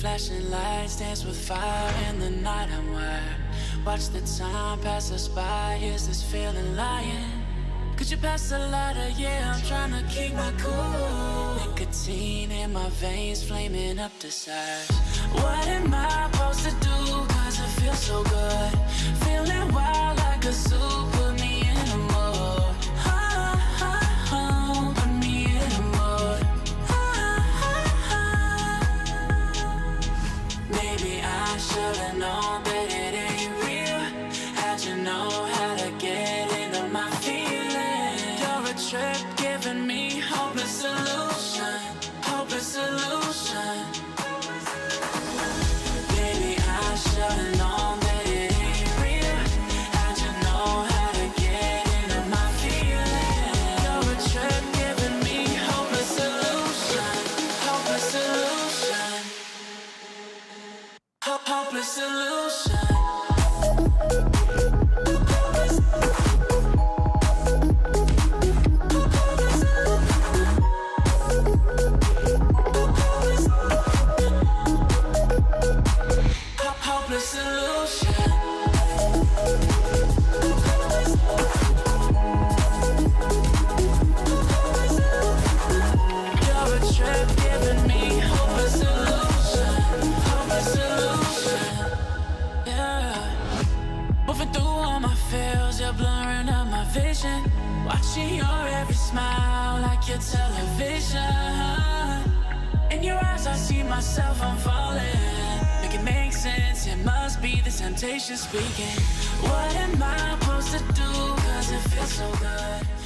Flashing lights dance with fire in the night. I'm wired. Watch the time pass us by. Is this feeling lying? Could you pass the lighter? Yeah, I'm trying to keep my cool. Nicotine in my veins, flaming up desires. What am I supposed to do? Cause it feels so good. Feeling wild like a zoo. Put me in a mood. Put me in a mood. Maybe I should've known that it ain't real. How'd you know how to get into my feelings? You're a trip giving me hopeless solution. Hopeless solution. Baby, I should've known that it ain't real. How'd you know how to get into my feelings? You're a trip giving me hopeless solution. Hopeless solution. Hopeless solution. Hopeless solution. You're a trip giving me hopeless solution. Hopeless solution. Yeah. Moving through all my feels, you're blurring up my vision. Watching your every smile like your television. In your eyes I see myself, I'm falling. Make it make sense, it must be the temptation speaking. What am I supposed to do? Cause it feels so good.